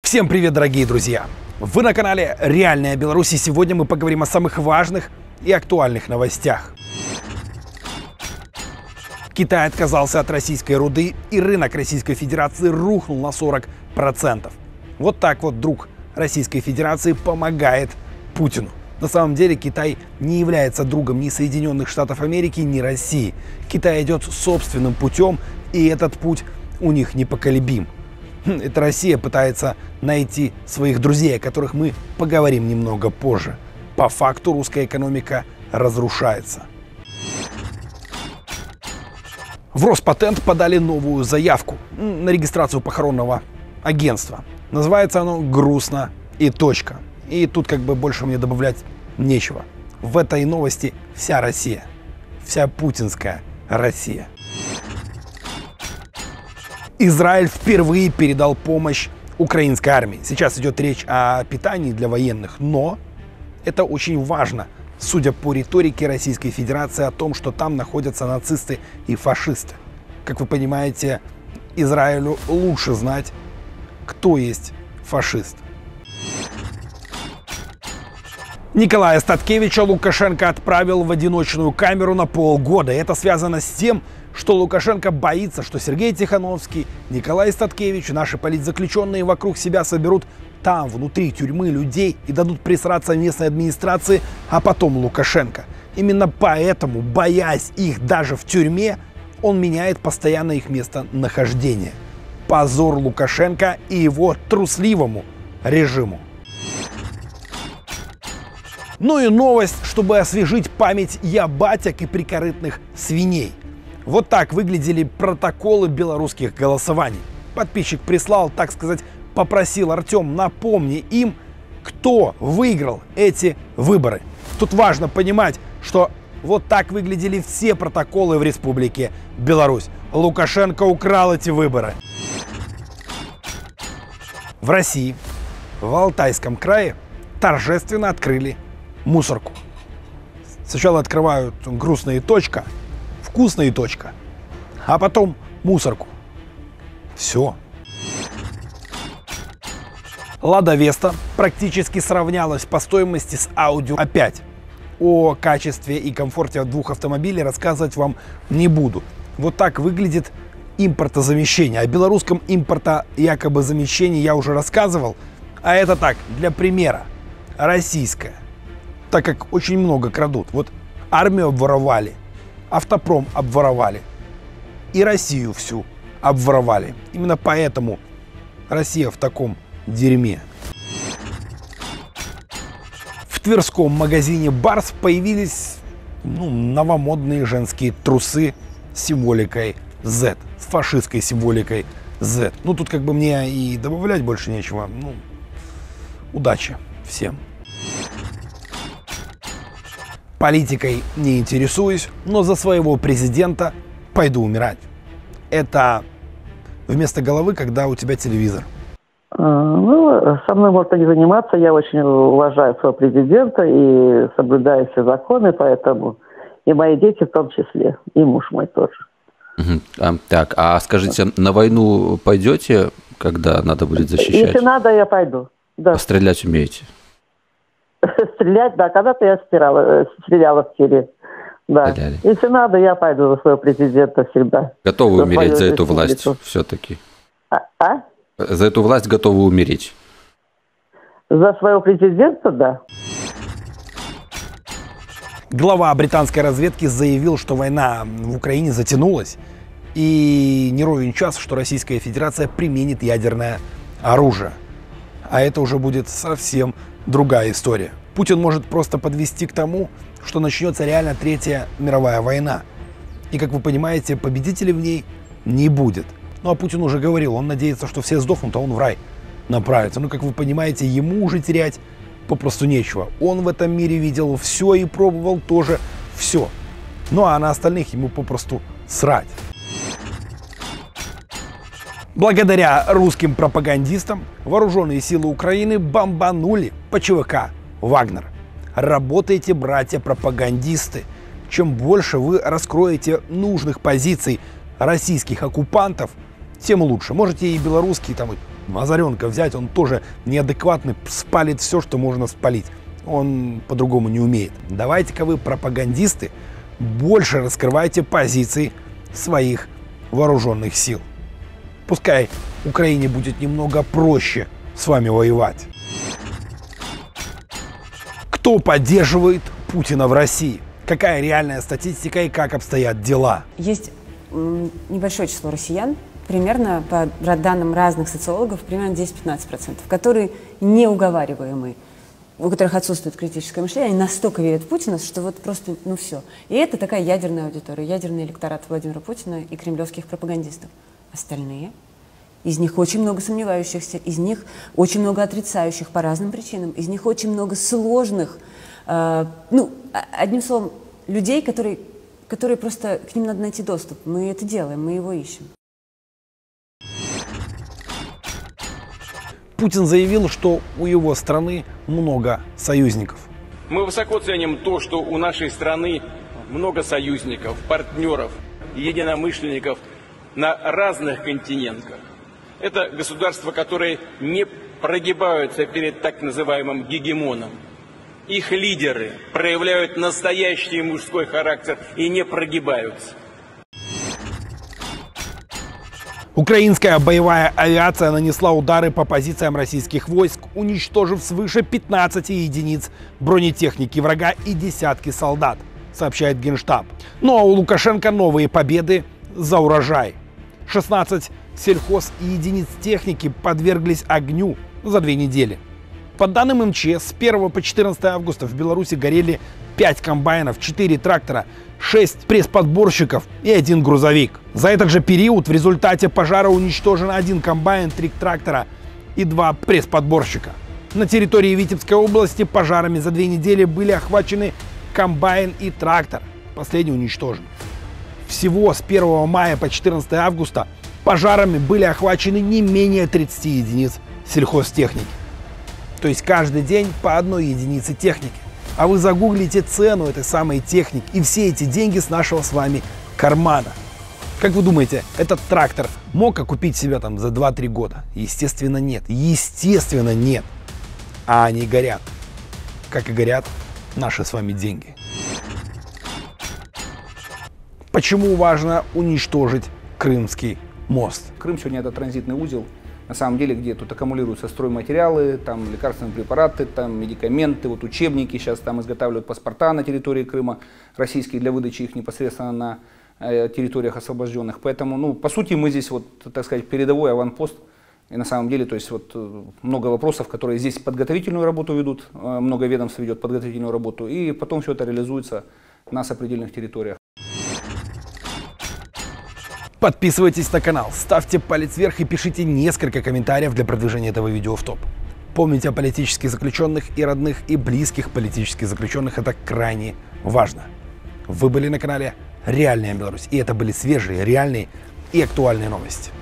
Всем привет, дорогие друзья! Вы на канале Реальная Беларусь, и сегодня мы поговорим о самых важных и актуальных новостях. Китай отказался от российской руды, и рынок Российской Федерации рухнул на 40%. Вот так вот друг Российской Федерации помогает Путину. На самом деле Китай не является другом ни Соединенных Штатов Америки, ни России. Китай идет собственным путем, и этот путь у них непоколебим. Это Россия пытается найти своих друзей, о которых мы поговорим немного позже. По факту русская экономика разрушается. В Роспатент подали новую заявку на регистрацию похоронного агентства. Называется оно «Грустно и точка». И тут как бы больше мне добавлять нечего. В этой новости вся Россия. Вся путинская Россия. Израиль впервые передал помощь украинской армии. Сейчас идет речь о питании для военных, но это очень важно, судя по риторике Российской Федерации о том, что там находятся нацисты и фашисты. Как вы понимаете, Израилю лучше знать, кто есть фашист. Николая Статкевича Лукашенко отправил в одиночную камеру на полгода. Это связано с тем, что Лукашенко боится, что Сергей Тихановский, Николай Статкевич, наши политзаключенные вокруг себя соберут там, внутри тюрьмы, людей и дадут присраться местной администрации, а потом Лукашенко. Именно поэтому, боясь их даже в тюрьме, он меняет постоянно их местонахождение. Позор Лукашенко и его трусливому режиму. Ну и новость, чтобы освежить память ябатяк и прикорытных свиней. Вот так выглядели протоколы белорусских голосований. Подписчик прислал, так сказать, попросил: Артем, напомни им, кто выиграл эти выборы. Тут важно понимать, что вот так выглядели все протоколы в Республике Беларусь. Лукашенко украл эти выборы. В России, в Алтайском крае, торжественно открыли мусорку. Сначала открывают грустная точка, вкусная точка, а потом мусорку. Все. Лада Веста практически сравнялась по стоимости с Audi A5. О качестве и комфорте двух автомобилей рассказывать вам не буду. Вот так выглядит импортозамещение. О белорусском импорта якобы замещении я уже рассказывал. А это так, для примера. Российское. Так как очень много крадут. Вот армию обворовали, автопром обворовали и Россию всю обворовали. Именно поэтому Россия в таком дерьме. В тверском магазине Барс появились новомодные женские трусы с символикой Z, с фашистской символикой Z. Ну тут как бы мне и добавлять больше нечего. Удачи всем. Политикой не интересуюсь, но за своего президента пойду умирать. Это вместо головы, когда у тебя телевизор. Со мной можно не заниматься. Я очень уважаю своего президента и соблюдаю все законы, поэтому и мои дети в том числе, и муж мой тоже. Так, а скажите, на войну пойдете, когда надо будет защищать? Если надо, я пойду. Да. А стрелять умеете? Стрелять, да, когда-то я стреляла в Сирии. Да. Если надо, я пойду за своего президента всегда. Готовы умереть за эту власть все-таки? За эту власть готовы умереть? За своего президента, да. Глава британской разведки заявил, что война в Украине затянулась, и не ровен час, что Российская Федерация применит ядерное оружие. А это уже будет совсем другая история. Путин может просто подвести к тому, что начнется реально Третья мировая война. И, как вы понимаете, победителей в ней не будет. Ну а Путин уже говорил, он надеется, что все сдохнут, а он в рай направится. Ну, как вы понимаете, ему уже терять попросту нечего. Он в этом мире видел все и пробовал тоже все. Ну а на остальных ему попросту срать. Благодаря русским пропагандистам вооруженные силы Украины бомбанули по ЧВК «Вагнер». Работайте, братья-пропагандисты. Чем больше вы раскроете нужных позиций российских оккупантов, тем лучше. Можете и белорусские там Мазаренко взять, он тоже неадекватный, спалит все, что можно спалить. Он по-другому не умеет. Давайте-ка вы, пропагандисты, больше раскрывайте позиции своих вооруженных сил. Пускай Украине будет немного проще с вами воевать. Кто поддерживает Путина в России? Какая реальная статистика и как обстоят дела? Есть небольшое число россиян, примерно, по данным разных социологов, примерно 10-15%, которые неуговариваемые, у которых отсутствует критическое мышление, они настолько верят в Путина, что вот просто, ну все. И это такая ядерная аудитория, ядерный электорат Владимира Путина и кремлевских пропагандистов. Остальные, из них очень много сомневающихся, из них очень много отрицающих по разным причинам, из них очень много сложных, одним словом, людей, которые просто, к ним надо найти доступ. Мы это делаем, мы его ищем. Путин заявил, что у его страны много союзников. Мы высоко ценим то, что у нашей страны много союзников, партнеров, единомышленников на разных континентах. Это государства, которые не прогибаются перед так называемым гегемоном. Их лидеры проявляют настоящий мужской характер и не прогибаются. Украинская боевая авиация нанесла удары по позициям российских войск, уничтожив свыше 15 единиц бронетехники врага и десятки солдат, сообщает Генштаб. Ну а у Лукашенко новые победы за урожай. 16 сельхоз и единиц техники подверглись огню за 2 недели. По данным МЧС, с 1 по 14 августа в Беларуси горели 5 комбайнов, 4 трактора, 6 пресс-подборщиков и 1 грузовик. За этот же период в результате пожара уничтожен 1 комбайн, 3 трактора и 2 пресс-подборщика. На территории Витебской области пожарами за 2 недели были охвачены комбайн и трактор. Последний уничтожен. Всего с 1 мая по 14 августа пожарами были охвачены не менее 30 единиц сельхозтехники. То есть каждый день по 1 единице техники. А вы загуглите цену этой самой техники и все эти деньги с нашего с вами кармана. Как вы думаете, этот трактор мог окупить себя там за 2-3 года? Естественно, нет. Естественно, нет. А они горят. Как и горят наши с вами деньги. Почему важно уничтожить Крымский мост? Крым сегодня это транзитный узел, на самом деле, где тут аккумулируются стройматериалы, там лекарственные препараты, там медикаменты, вот учебники, сейчас там изготавливают паспорта на территории Крыма, российские, для выдачи их непосредственно на территориях освобожденных. Поэтому, ну, по сути, мы здесь, вот, так сказать, передовой аванпост. И на самом деле, то есть, вот, много вопросов, которые здесь подготовительную работу ведут, много ведомств ведет подготовительную работу, и потом все это реализуется на сопредельных территориях. Подписывайтесь на канал, ставьте палец вверх и пишите несколько комментариев для продвижения этого видео в топ. Помните о политических заключенных и родных и близких политических заключенных, это крайне важно. Вы были на канале Реальная Беларусь, и это были свежие, реальные и актуальные новости.